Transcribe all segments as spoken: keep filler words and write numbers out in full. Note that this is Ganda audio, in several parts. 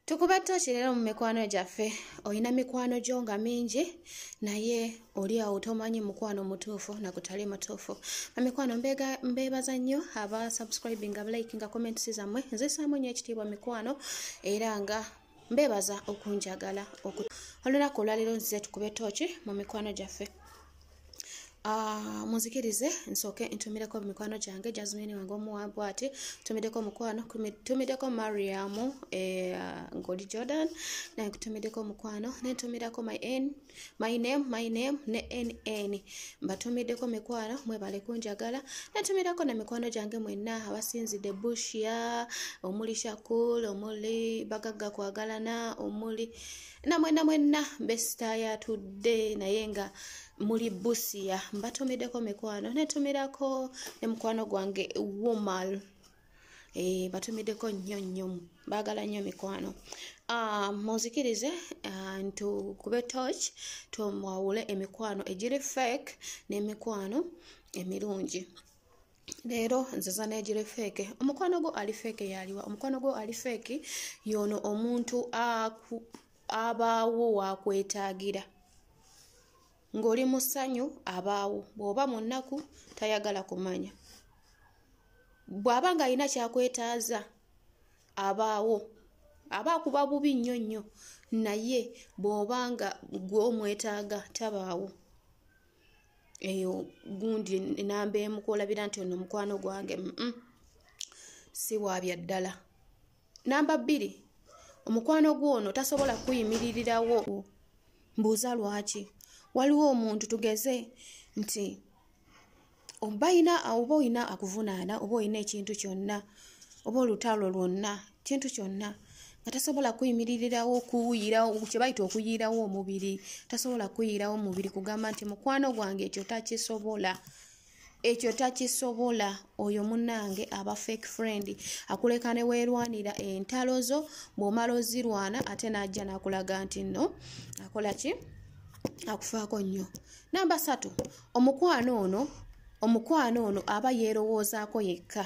Tukubadde kirero mu mikwano gyaffe. Oyina mikwano gyo nga mingi naye oli awo tomanyi mukwano mutuufu na gutali mutuufu. Bamikwano mbega mbebaza nnyo aba subscribing aba like nga comments zammwe. Nze saamu nnyo ekitiibwa mikwano era nga mbebaza okunjagala oku. Olunaku olwaliro nzize tukube toki mu mikwano gyaffe. Ah, muzikirize nsooke ntumireko mikwano gyange Jasmine wange omuwambu ati tumideko mukwano tumideko Mariam eh Ngoli Jordan na kutumideko mukwano ne tumirako my n my name my name ne nn mbatumideko mikwano mwe bale kunjagala ne tumirako na mikwano gyange mwenna abasinzide Bushya omuli Shakul omuli Bagaga kwagalana omuli na mwenna mwenna besta ya tudde naye nga muli Busia mbatumideko mikwano ne tumirako ne mukwano gwange Womal eh batumideko nnyo nnyo bagala nnyo mikwano. Ah muzikirize uh, ntu kube touch to mwawule emikwano ejiri fake ne mikwano emirungi. Lero nzaza nejire fake omukwano go ali fake yaliwa omukwano go ali fake yono omuntu aku abawo wakwetagira ngoli musanyu abawo bwoba munnaku tayagala kumanya bwabanga ina kyakwetaaza abawo abakuba bubi nnyo nnyo naye bwobanga gwo mwetaaga tabaawo eyo gundi nambe mukolabira nti ono mukwano gwange mm -mm. si wabya ddala. Namba bbiri omukwano gwono tasobola kuyimiririrawo mbuuza lwaki waliwo omuntu tugeze nti obayina oba oyina akuvunaana oba oyina ekintu kyonna oba olutalo lwonna kintu kyonna nga tasobola kuyimiririrawo kuyirawo kye bayita okuyirawo omubiri tasobola kuyirawo omubiri kugamba nti mukwano gwange ekyo takisobola ekyo takisobola oyo munnange aba fake friend akuleka ne weerwanira entalo zo bw'omala ozirwana ate n'ajja n'akulaga nti nno akola ki akufaako nnyo. Namba ssatu omukwano ono omukwano ono aba yeerowoozaako yekka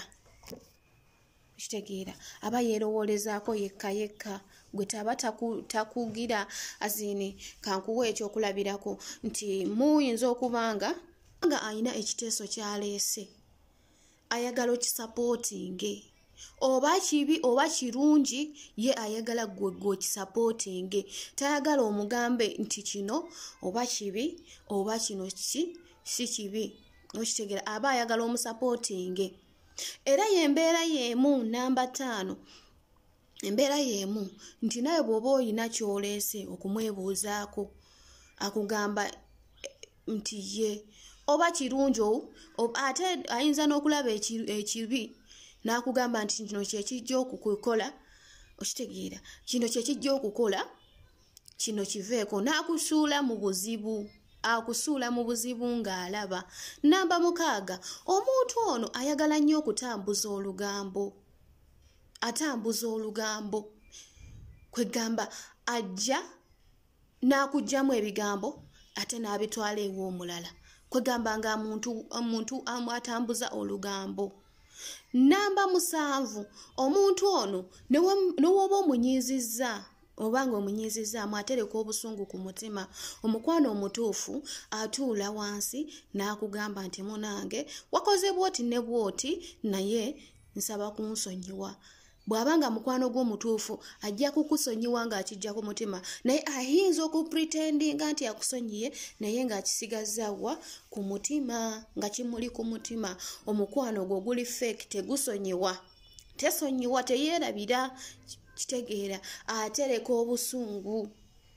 kitegeera aba yeerowolezaako yekka yekka gwe taba takugira azini kankuwa ekyokulabirako nti muyinza okubanga nga ayina ekiteeso kyaleese ayagala okisapootinge oba kibi oba kirungi ye ayagala gwe gwe kisapootinge tayagala omugambe nti kino oba kibi oba kino ki si kibi okitegeera aba ayagala omusapootinge era yembeera yemu. Namba ttaano embeera yemu nti naye bw'oba oyina kyoleese okumwebuuzaako akugamba nti ye oba kirungi ate ayinza n'okulaba ekibi n'akugamba nti kino kyekijja okukukola okitegeera kino kyekijja okukola kino kiveeko n'akusuula mu buzibu akusuula mu buzibu ng'alaba. Namba mukaaga omuntu ono ayagala nnyo okutambuza olugambo atambuza olugambo kwegamba ajja n'akugjamu ebigambo ate n'abitwala ew'omulala kwegamba nga muntu omuntu atambuza olugambo. Namba musanvu omuntu ono newoba omunyiizizza obanga omunyiizizza mwatereka obusungu ku mutima omukwano omutuufu atuula wansi n'akugamba nti munange wakoze bwoti ne bwoti naye nsaba kunsonyiwa. Bw'abanga mukwano gw'omutuufu ajja kukusonyiwa ng'akijja ku mutima naye ayinza okupretendinga nti akusonyiye naye ng'akisigazawa ku mutima nga kimuli ku mutima. Omukwano gwo guli fake tegusonyiwa tesonyiwa teyeerabira kitegeera atereka obusungu.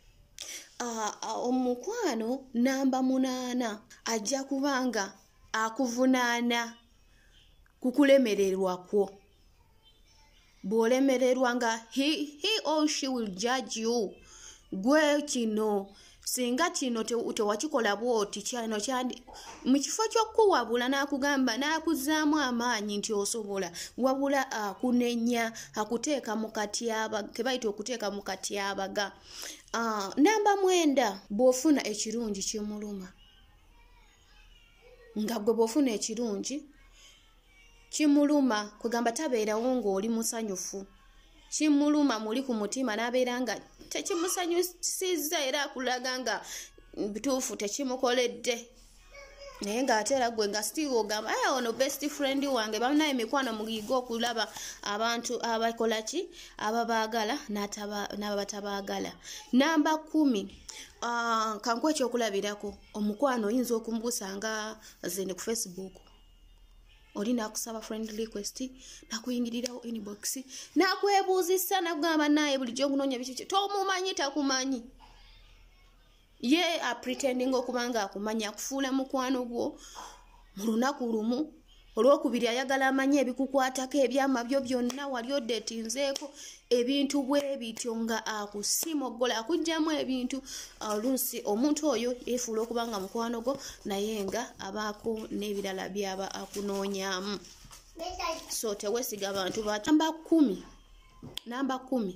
Uh, omukwano namba munaana ajja kubanga akuvunaana kukulemererwa kwo bw'olemererwa nga he, he or she will judge you gwe kino singa kino tewakikola bwoti kyano kyandi mu kifo ky'okuwabula n'akugamba n'akuzaamu amaanyi nti osobola wabula akunenya akuteeka mu katyabaga kebayita okuteeka mu katyabaga. Uh, namba mwenda bw'ofuna ekirungi kimuluma nga gwe bw'ofuna ekirungi kimuluma kugamba tabeerawo ng'oli musanyufu kimuluma muli ku mutima n'abeera nga tekimusanyusiza era akulaga nga bituufu tekimukoledde naye ng'ate era gwe nga still ogamba aya ono best friend wange banaye mikwano muyiga okulaba abantu abakola ki ababaagala n'abatabaagala. Namba kumi uh, kankwe ekyokulabirako omukwano oyinza okumusanga zene ku Facebook oli nakusaba friend request nakuyingirirawo inbox nakwebuuzisa nakugamba naye bulijjo nkunoonya biki tomumanyi takumanyi ye a pretending okubanga akumanya akufuula mukwano gwo mu lunaku lumu olwokubiri ayagala amanye ebikukwatako ebyama byo byonna wali odetinzeeko ebintu bwe bityo nga akusimogola akujjamu ebintu oluusi omuntu oyo yeefuula okubanga mukwano gwo naye nga abaako n'ebirala byaba akunoonyaamu. So tewesiga abantu ba namba kumi namba kumi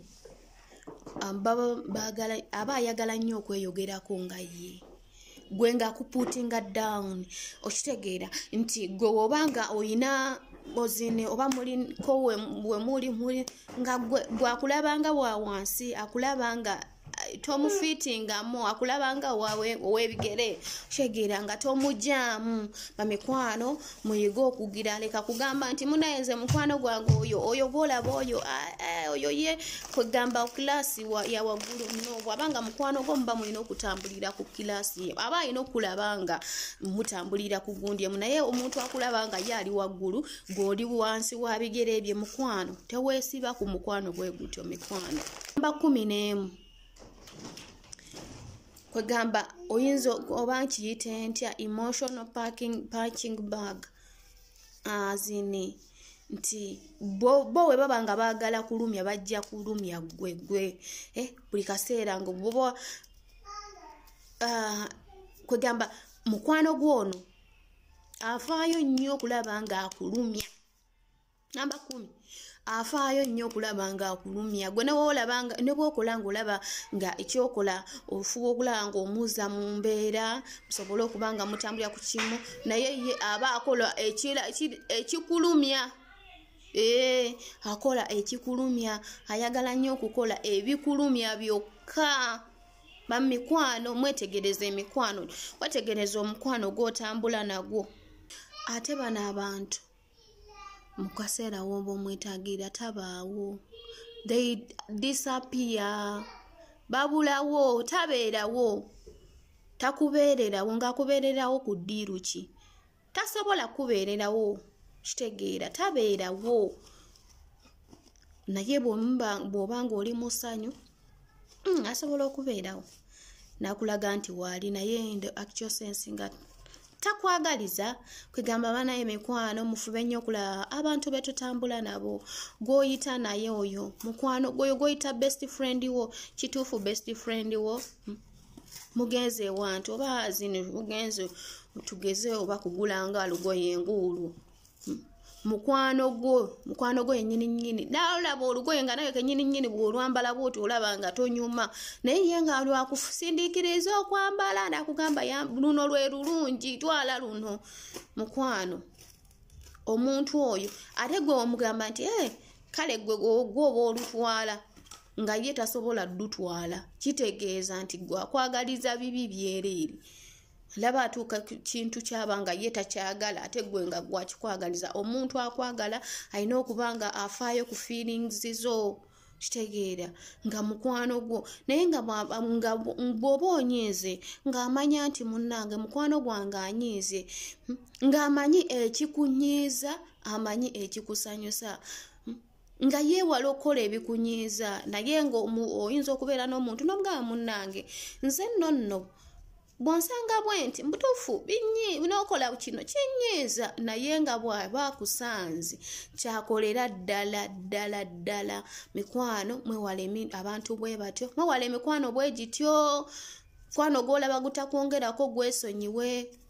aba ayagala nnyo okweyogerako nga ye gwe nga akuputinga down okitegeera nti gwe obanga oyina ozine oba muliko we muli muli nga gwe akulabanga wa wansi akulabanga tomufitingamu akulabanga wawe owebigere kitegeera nga tomujjaamu bamikwano muyiga okugira leka kugamba nti munayenze mukwano gwange oyo oyo golaba oyo oyo ye kugamba kilasi ya waggulu no bwabanga mukwano gwo muba mulina okutambulira ku kilasi aba alina okulabanga mutambulira ku gundi emu naye omuntu akulabanga ye ali waggulu goli wansi wa bigere bye mukwano teweesiba ku mukwano gwe gutyo mikwano. Namba kumi n'emu kwegamba oyinza oba nkiyite ntya emotional parking punching bag azini nti bo bo we baba nga baagala kulumya bajja kulumya gwe gwe eh buli kaseera ngo bobo ah kwegamba mukwano gwono afaayo nnyo okulaba nga akulumya. Namba kumi afaayo nnyo okulaba nga akulumya gwe ne wolabanga ne bwokola nga olaba nga ekyokola ofuba okulaba nga omuuza mu mbeera musobole okubanga mutambulira ku kimu naye ye aba akola ekira ekikulumya eh akola ekikulumya ayagala nnyo okukola ebikulumya byokka. Bamikwano mwetegereze emikwano wategereza omukwano gw'otambula nagwo ate bano abantu mukaseera wombo mwetagira tabaawo they disappear babulawo tabeerawo takubeererawo ngaakubeererawo ku ddiiru ki tasobola kubeererawo kitegeera tabeerawo naye bw'obanga oli musanyu mm, asobola okubeerawo nakulaga nti waali naye in the actual sense nga takwagaliza kwegamba bana emikwano mufube nnyo okulaba abantu betutambula nabo goyita naye oyo mukwano goyo goyita best friend wo kituufu best friend wo mugenze wantu oba zino mugenze tugeze oba kugulanga lugoye engulu mukwano gwo mukwano gwo yennyini nnyini nalaba olugoye nga nawe kennyini nnyini bw'olwambala bwoti olaba nga tonyuma naye ye nga lwakusindiikiriza okwambala nakugamba luno lwe lulungi twala luno mukwano omuntu oyo ate gwe omugamba nti eh kale gwe gwoba olutwala nga ye tasobola ddutwala kitegeeza nti gwe akwagaliza bibi byereeri laba atuuka kintu kyabanga ye takyagala ate gwe nga gwakikwagaliza omuntu akwagala alina okubanga afaayo ku feelings zo kitegeera nga mukwano gwo naye nga bw'oba onyiize ng'amanya nti munnange mukwano gwange anyiize ng'amanyi ekikunyiiza amanyi ekikusanyusa nga yeewala okukola ebikunyiiza naye nga oyinza okubeera n'omuntu n'omugamba munnange nze nno nno bwonsanga bwenti mbutuufu binyi binokola kino kinyiiza naye nga bw'aba akusanze kyakolera ddala ddala ddala mikwano mwewale abantu bwe batyo mwewale mikwano bwe gityo kwano gwolaba gutakwongerako gwesonyiwe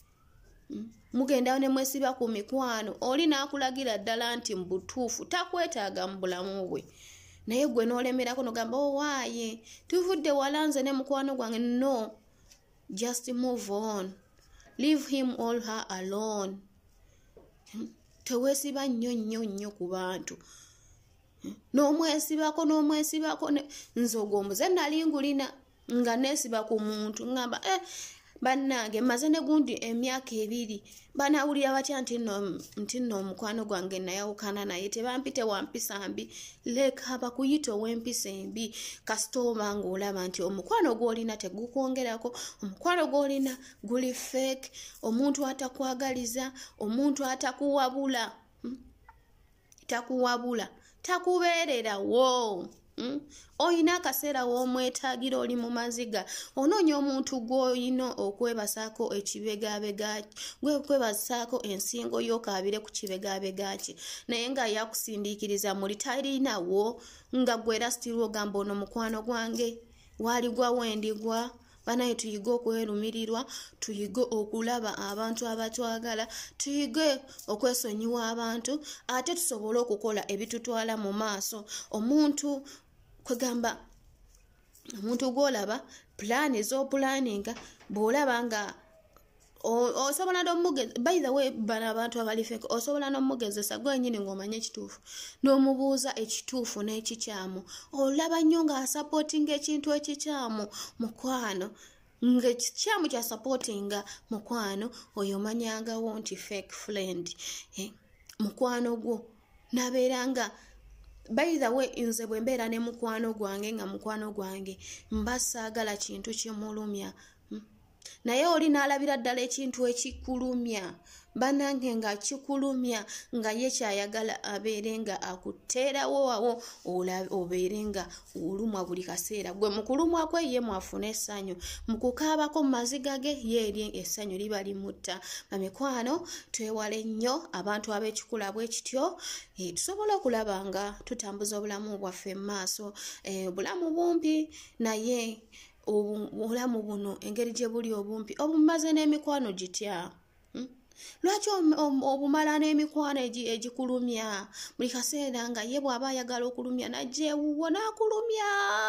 mugenda ne mwesiba ku mikwano oli n'akulagira ddala nti mbutuufu takwetaaga mu bulamu bwe naye gwe n'olemerako n'ogamba owaaye tuvudde walanze ne mukwano gwange no. Just move on. Leave him or her alone. Tewesiba nnyo nnyo nnyo ku bantu. n'omwesibako n'omwesibako nze ogwo omuze nali ngulina nga neesiba ku muntu ngamba eh bannange maze ne gundi emyaka ebiri banawulira batya nti nno nti nno omukwano gwange nayawukana naye tebampite wampisa mbi leka bakuyita ow'empisa embi kasita oba ng'olaba nti omukwano gw'olina tegukwongerako omukwano gw'olina guli fake omuntu atakwagaliza omuntu atakuwabula hmm? takuwabula takubeerera wo Mm? Oyina akaseera w'omwetaagira oli mu maziga onoonya omuntu gw'olina okwebasaako ekibegabega gwe kwebasaako ensingo y'okaabire ku kibegabega kye naye nga yakusindiikiriza muli talinawo nga gwe lastirwa ogamba ono mukwano gwange waaligwa wendigwa banaye tuyige okwerumirirwa tuyige okulaba abantu abatwagala tuyige okwesonyiwa abantu ate tusobole okukola ebitutwala mu maaso omuntu kwegamba omuntu gwolaba plan ez'opulaninga bw'olaba nga osobola n'omugezesa by the way bano abantu abali feke osobola n'omugezesa gwenyini ng'omanya ekituufu n'omubuuza ekituufu n'ekikyamu olaba nnyo ng'asapootinga ekintu ekikyamu mukwano ng'ekikyamu kya sapootinga mukwano oyo omanyangawo nti fake friend eh? mukwano gwo nabeeranga by the way nze bwe mbeera ne mukwano gwange nga mukwano gwange mba saagala kintu kimulumya hmm? naye oli n'alabira ddala ekintu ekikulumya banange nga kikulumya nga ye kyayagala abeere nga akuteerawo wawo obeere nga olumwa buli kaseera gwe mukulumwa kwe ye mwafuna essanyu mukukaabako mu maziga ge ye eri essanyu liba limutta bamikwano twewale nnyo abantu ab'ekikula bwe kityo e, tusobola okulaba nga tutambuza obulamu bwaffe mu maaso e, obulamu bumpi naye obulamu buno engeri gye buli obumpi obumaze n'emikwano gitya hmm? Lwaki obumala n'emikwano egikulumya buli kaseera nga ye bw'aba ayagala okulumya najja ewuwo n'akulumya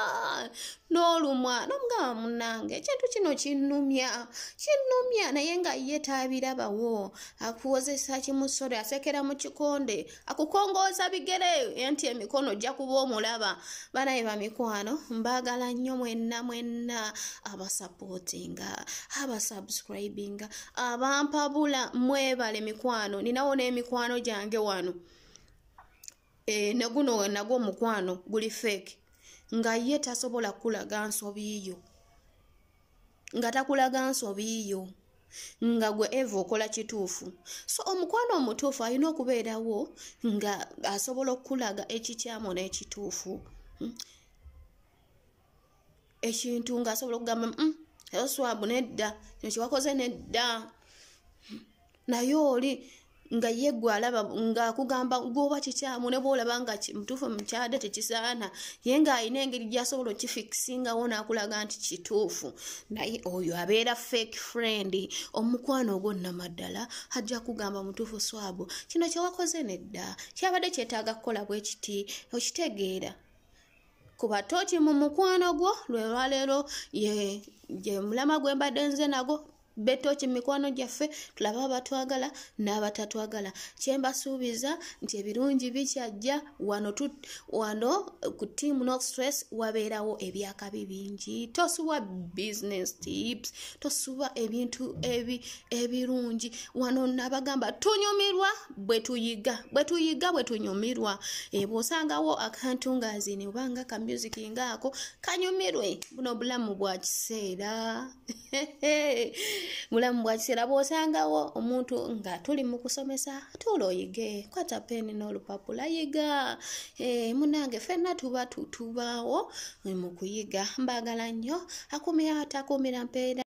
n'olumwa n'omugamba munnange ekintu kino kinnumya kinnumya naye nga ye taabirabawo akuwozesa kimusore asekera mu kikonde akukongooza bigere enti emikono ojja kuba omulaba banaye bamikwano mbaagala nnyo mwenna mwenna abasapootinga abasubscribinga abampabula mwebale mikwano ninawo n'emikwano gyange wano e, neguno nagwo mukwano guli fake nga ye tasobola kulaga nsobiyo nga takulaga nsobiyo nga gwe eva okola kituufu so omukwano omutuufu alina okubeerawo nga asobola okulaga ekikyamu n'ekituufu hmm? ekintu nga asobola okugamba mm, oswabu nedda kino kiwakoze nedda naye oli nga yeggwa alaba nga akugamba gwoba kikyamu ne bw'olaba nga mutuufu mukyade tekisaana ye ng'alina engeri gy'asobola okifikisingawo n'akulaga nti kituufu naye oyo abeera fake friend omukwano ogwo nnamaddala ajja kugamba mutuufu swabu kino kyewakoze nedda kyabadde kyetaaga kukola bwe kiti okitegeera kuba tooti mu mukwano gwo lwe lwaleero ye, ye mulama gwe mbadde nze nago beto kimikwano gyaffe tulaba abatwagala n'abatatwagala kyembasuubiza nti ebirungi bikyajja wano tu, wano ku team no stress wabeerawo ebyakabi bingi tosuba business tips tosuba ebintu ebi ebirungi wano nabagamba tunyumirwa bwe tuyiga bwe tuyiga bwe tunyumirwa e, bw'osangawo akantu ngazini obanga ka music ngaako kanyumirwe buno bulamu bwa kiseera mulamu bwa kiseera bw'osangawo omuntu nga tuli mu kusomesa tulo oyige kwata peni n'olupapula yiga e, munange ffenna tuba tutubaawo mu kuyiga mbaagala nnyo akumira atakumira mpeera